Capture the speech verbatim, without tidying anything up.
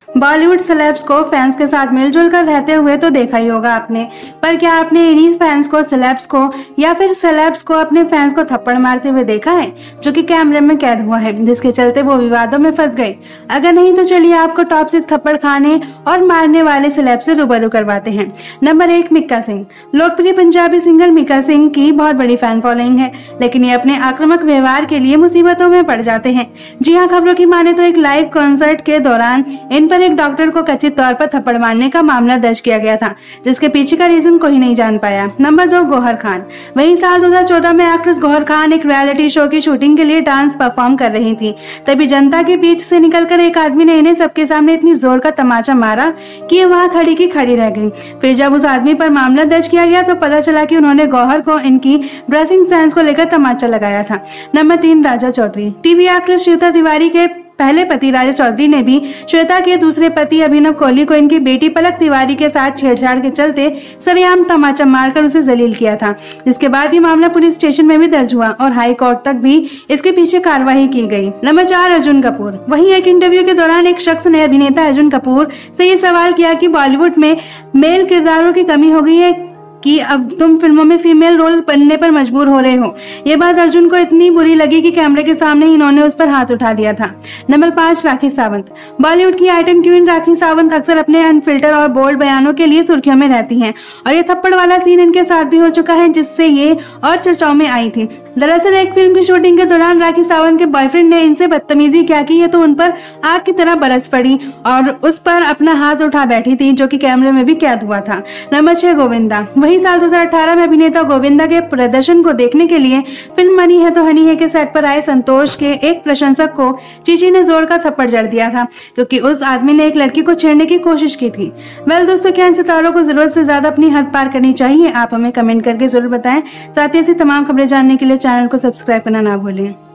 Bollywood celebs को fans के साथ मिलजुल कर रहते हुए तो देखा ही होगा आपने, पर क्या आपने इन्हीं फैंस को सेलेब्स को या फिर सेलेब्स को अपने फैंस को थप्पड़ मारते हुए देखा है, जो कि कैमरे में कैद हुआ है, जिसके चलते वो विवादों में फंस गए? अगर नहीं तो चलिए आपको टॉप से थप्पड़ खाने और मारने वाले सेलेब से रूबरू करवाते हैं। नंबर एक, मिक्का सिंह। लोकप्रिय पंजाबी सिंगर मिक्का सिंह की बहुत बड़ी फैन फॉलोइंग है, लेकिन ये अपने आक्रामक व्यवहार के लिए मुसीबतों में पड़ जाते हैं। जी हाँ, खबरों की माने तो एक लाइव कॉन्सर्ट के दौरान इन पर एक डॉक्टर को कथित तौर पर थप्पड़ मारने का मामला दर्ज किया गया था, जिसके पीछे का रीजन कोई नहीं जान पाया। नंबर दो, गौहर खान। वहीं साल दो हज़ार चौदह में एक्ट्रेस गौहर खान एक रियलिटी शो की शूटिंग के लिए डांस परफॉर्म कर रही थी। तभी जनता के बीच से निकलकर एक आदमी ने इन्हें सबके सामने इतनी जोर का तमाचा मारा कि ये वहां खड़ी की खड़ी रह गई। फिर जब उस आदमी पर मामला दर्ज किया गया तो पता चला कि उन्होंने गौहर को इनकी ड्रेसिंग सेंस को लेकर तमाचा लगाया था। नंबर तीन, राजा चौधरी। टीवी एक्ट्रेस श्वेता तिवारी के पहले पति राजा चौधरी ने भी श्वेता के दूसरे पति अभिनव कोहली को इनकी बेटी पलक तिवारी के साथ छेड़छाड़ के चलते सरेआम तमाचा मारकर उसे जलील किया था, जिसके बाद ये मामला पुलिस स्टेशन में भी दर्ज हुआ और हाई कोर्ट तक भी इसके पीछे कार्रवाई की गई। नंबर चार, अर्जुन कपूर। वहीं एक इंटरव्यू के दौरान एक शख्स ने अभिनेता अर्जुन कपूर से ये सवाल किया कि बॉलीवुड में मेल किरदारों की कमी हो गई है कि अब तुम फिल्मों में फीमेल रोल बनने पर मजबूर हो रहे हो। ये बात अर्जुन को इतनी बुरी लगी कि कैमरे के सामने ही इन्होंने उस पर हाथ उठा दिया था। नंबर पाँच, राखी सावंत। बॉलीवुड की आइटम क्वीन राखी सावंत अक्सर अपने अनफिल्टर और बोल्ड बयानों के लिए सुर्खियों में रहती हैं, और ये थप्पड़ वाला सीन इनके साथ भी हो चुका है, जिससे ये और चर्चाओं में आई थी। दरअसल एक फिल्म की शूटिंग के दौरान राखी सावंत के बॉयफ्रेंड ने इनसे बदतमीजी क्या की है तो उन पर आग की तरह बरस पड़ी और उस पर अपना हाथ उठा बैठी थी, जो कि कैमरे में भी कैद हुआ था। नंबर छह, गोविंदा। वही साल दो हज़ार अठारह में अभिनेता गोविंदा के प्रदर्शन को देखने के लिए फिल्म मनी है तो हनी है के सेट पर आए संतोष के एक प्रशंसक को चीची ने जोर का थप्पड़ जड़ दिया था, क्योंकि उस आदमी ने एक लड़की को छेड़ने की कोशिश की थी। वेल दोस्तों, क्या इन सितारों को जरूरत से ज्यादा अपनी हद पार करनी चाहिए? आप हमें कमेंट करके जरूर बताएं। साथ ही ऐसी तमाम खबरें जानने के लिए चैनल को सब्सक्राइब करना ना भूलें।